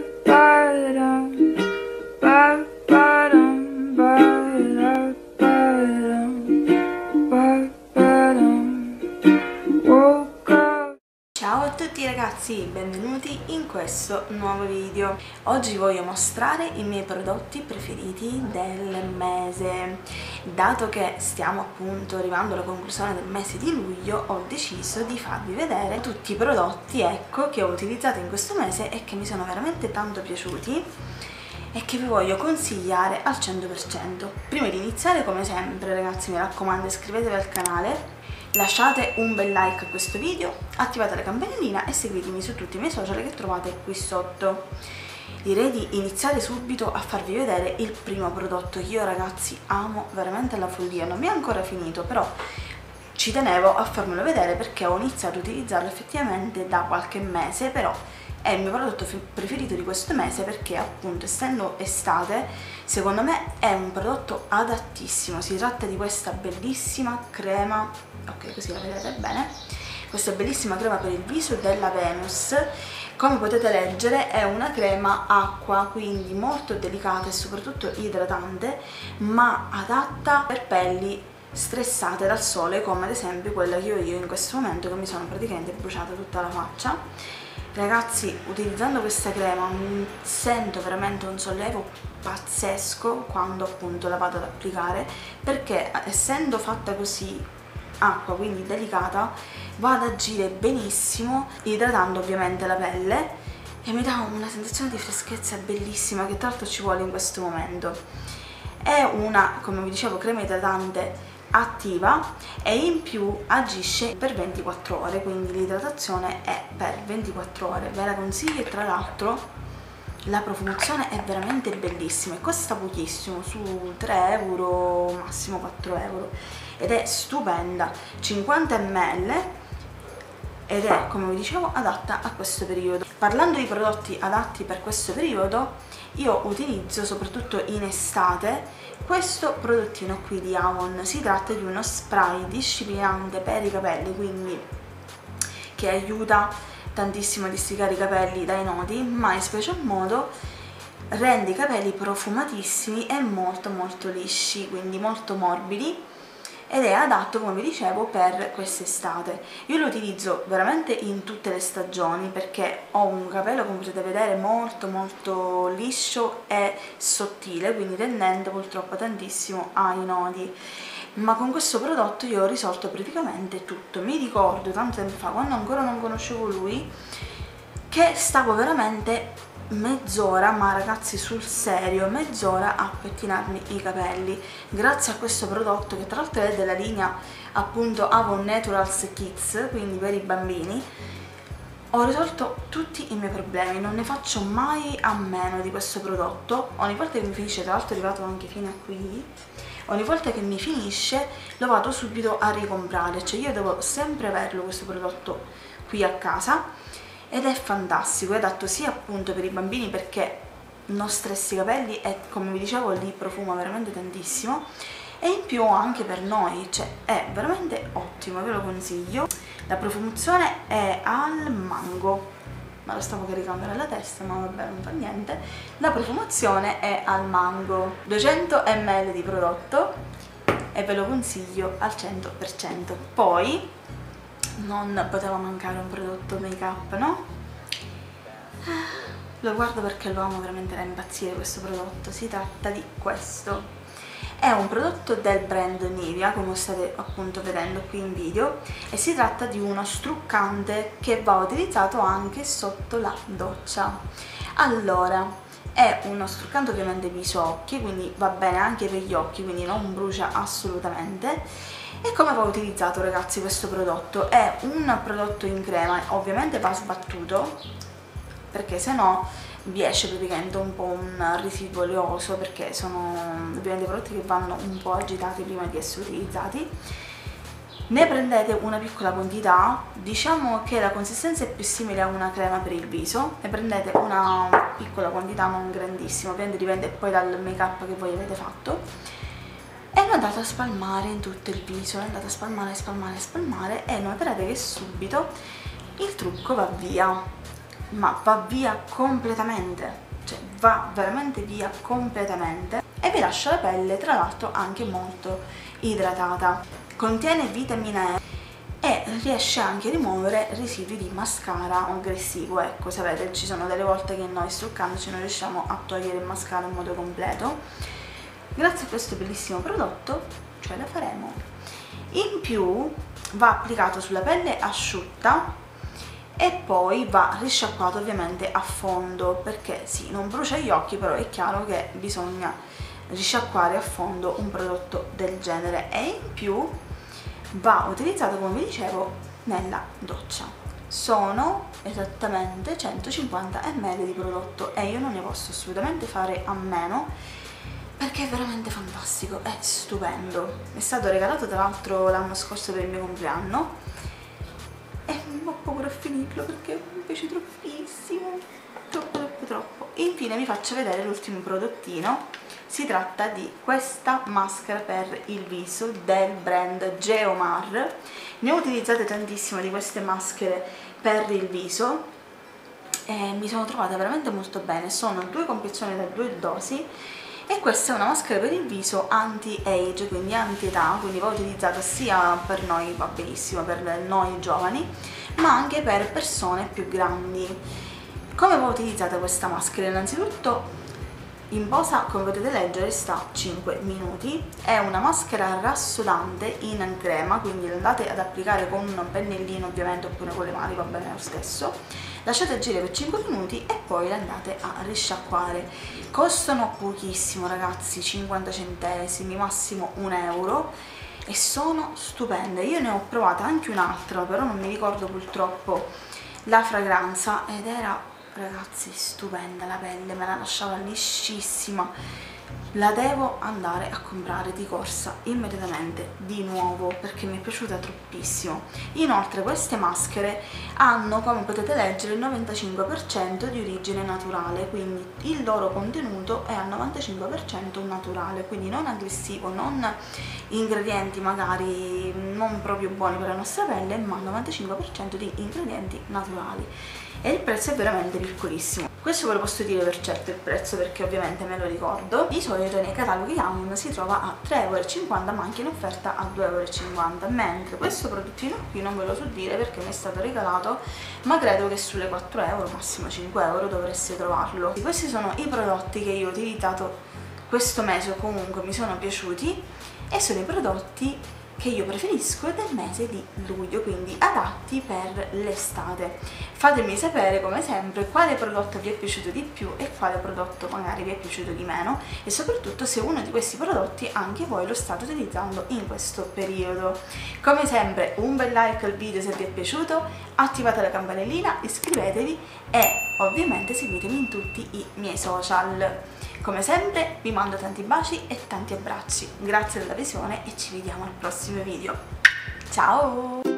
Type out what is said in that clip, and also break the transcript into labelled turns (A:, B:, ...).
A: Ciao a tutti ragazzi, benvenuti in questo nuovo video. Oggi voglio mostrare i miei prodotti preferiti del mese. Dato che stiamo appunto arrivando alla conclusione del mese di luglio, ho deciso di farvi vedere tutti i prodotti, ecco, che ho utilizzato in questo mese e che mi sono veramente tanto piaciuti e che vi voglio consigliare al 100%. Prima di iniziare, come sempre ragazzi, mi raccomando, iscrivetevi al canale, lasciate un bel like a questo video, attivate la campanellina e seguitemi su tutti i miei social che trovate qui sotto. Direi di iniziare subito a farvi vedere il primo prodotto che io ragazzi amo veramente alla follia. Non mi è ancora finito, però ci tenevo a farmelo vedere perché ho iniziato ad utilizzarlo effettivamente da qualche mese, però è il mio prodotto preferito di questo mese perché appunto, essendo estate, secondo me è un prodotto adattissimo. Si tratta di questa bellissima crema, ok, così la vedete bene, questa bellissima crema per il viso della Venus. Come potete leggere è una crema acqua, quindi molto delicata e soprattutto idratante, ma adatta per pelli stressate dal sole, come ad esempio quella che ho io in questo momento, che mi sono praticamente bruciata tutta la faccia. Ragazzi, utilizzando questa crema sento veramente un sollievo pazzesco quando appunto la vado ad applicare, perché essendo fatta così acqua, quindi delicata, va ad agire benissimo, idratando ovviamente la pelle e mi dà una sensazione di freschezza bellissima che tra l'altro ci vuole in questo momento. È una, come vi dicevo, crema idratante attiva e in più agisce per 24 ore, quindi l'idratazione è per 24 ore. Ve la consiglio e tra l'altro la profumazione è veramente bellissima e costa pochissimo, su 3 euro, massimo 4 euro, ed è stupenda, 50 ml, ed è, come vi dicevo, adatta a questo periodo. Parlando di prodotti adatti per questo periodo, io utilizzo soprattutto in estate questo prodottino qui di Avon. Si tratta di uno spray disciplinante per i capelli, quindi che aiuta tantissimo a districare i capelli dai nodi, ma in special modo rende i capelli profumatissimi e molto lisci, quindi molto morbidi, ed è adatto, come vi dicevo, per quest'estate. Io lo utilizzo veramente in tutte le stagioni perché ho un capello, come potete vedere, molto liscio e sottile, quindi tendente purtroppo tantissimo ai nodi. Ma con questo prodotto io ho risolto praticamente tutto. Mi ricordo tanto tempo fa, quando ancora non conoscevo lui, che stavo veramente mezz'ora, ma ragazzi sul serio, mezz'ora a pettinarmi i capelli. Grazie a questo prodotto, che tra l'altro è della linea appunto Avon Naturals Kids, quindi per i bambini, ho risolto tutti i miei problemi. Non ne faccio mai a meno di questo prodotto. Ogni volta che mi finisce, tra l'altro è arrivato anche fino a qui, ogni volta che mi finisce lo vado subito a ricomprare, cioè io devo sempre averlo questo prodotto qui a casa. Ed è fantastico, è adatto sia appunto per i bambini perché non stressi i capelli e, come vi dicevo, li profuma veramente tantissimo, e in più anche per noi, cioè è veramente ottimo, ve lo consiglio. La profumazione è al mango, ma lo stavo caricando nella testa, ma vabbè, non fa niente. La profumazione è al mango, 200 ml di prodotto e ve lo consiglio al 100%. Poi non poteva mancare un prodotto make up, no? Lo guardo perché lo amo veramente da impazzire questo prodotto. Si tratta di questo. È un prodotto del brand Nivea, come state appunto vedendo qui in video, e si tratta di uno struccante che va utilizzato anche sotto la doccia. Allora, è uno struccante ovviamente viso-occhi, quindi va bene anche per gli occhi, quindi non brucia assolutamente. E come va utilizzato ragazzi questo prodotto? È un prodotto in crema, ovviamente va sbattuto perché se no vi esce praticamente un po' un residuo oleoso, perché sono ovviamente prodotti che vanno un po' agitati prima di essere utilizzati. Ne prendete una piccola quantità, diciamo che la consistenza è più simile a una crema per il viso, ne prendete una piccola quantità, non grandissima, ovviamente dipende poi dal make up che voi avete fatto, e lo andate a spalmare in tutto il viso, andate a spalmare e noterete che subito il trucco va via. ma va via completamente, cioè va veramente via completamente, e vi lascia la pelle tra l'altro anche molto idratata. Contiene vitamina E e riesce anche a rimuovere residui di mascara aggressivo. Ecco, sapete, ci sono delle volte che noi struccandoci non riusciamo a togliere il mascara in modo completo. Grazie a questo bellissimo prodotto ce la faremo. In più va applicato sulla pelle asciutta e poi va risciacquato ovviamente a fondo, perché sì, non brucia gli occhi, però è chiaro che bisogna risciacquare a fondo un prodotto del genere, e in più va utilizzato, come vi dicevo, nella doccia. Sono esattamente 150 ml di prodotto e io non ne posso assolutamente fare a meno, perché è veramente fantastico, è stupendo. Mi è stato regalato tra l'altro l'anno scorso per il mio compleanno e ho paura a finirlo perché mi piace troppissimo, troppo. Infine vi faccio vedere l'ultimo prodottino. Si tratta di questa maschera per il viso del brand Geomar. Ne ho utilizzate tantissimo di queste maschere per il viso e mi sono trovata veramente molto bene. Sono 2 confezioni da 2 dosi e questa è una maschera per il viso anti-age, quindi anti-età, quindi va utilizzata sia per noi, va benissimo per noi giovani, ma anche per persone più grandi. Come va utilizzata questa maschera? Innanzitutto in posa, come potete leggere, sta 5 minuti, è una maschera rassodante in crema, quindi andate ad applicare con un pennellino ovviamente oppure con le mani, va bene lo stesso, lasciate agire per 5 minuti e poi le andate a risciacquare. Costano pochissimo ragazzi, 50 centesimi, massimo 1 euro, e sono stupende. Io ne ho provata anche un'altra, però non mi ricordo purtroppo la fragranza, ed era, ragazzi, stupenda, la pelle me la lasciava liscissima. La devo andare a comprare di corsa immediatamente di nuovo perché mi è piaciuta troppissimo. Inoltre queste maschere hanno, come potete leggere, il 95% di origine naturale, quindi il loro contenuto è al 95% naturale, quindi non aggressivo, non ingredienti magari non proprio buoni per la nostra pelle, ma 95% di ingredienti naturali. E il prezzo è veramente piccolissimo. Questo ve lo posso dire per certo il prezzo, perché ovviamente me lo ricordo. Di solito nei cataloghi Amazon si trova a 3,50 €, ma anche in offerta a 2,50 €, mentre questo prodottino qui non ve lo so dire perché mi è stato regalato, ma credo che sulle 4 €, massimo 5 € dovreste trovarlo. Questi sono i prodotti che io ho utilizzato questo mese o comunque mi sono piaciuti, e sono i prodotti che io preferisco del mese di luglio, quindi adatti per l'estate. Fatemi sapere come sempre quale prodotto vi è piaciuto di più e quale prodotto magari vi è piaciuto di meno, e soprattutto se uno di questi prodotti anche voi lo state utilizzando in questo periodo. Come sempre un bel like al video se vi è piaciuto, attivate la campanellina, iscrivetevi e ovviamente seguitemi in tutti i miei social. Come sempre vi mando tanti baci e tanti abbracci, grazie della visione e ci vediamo al prossimo video. Ciao!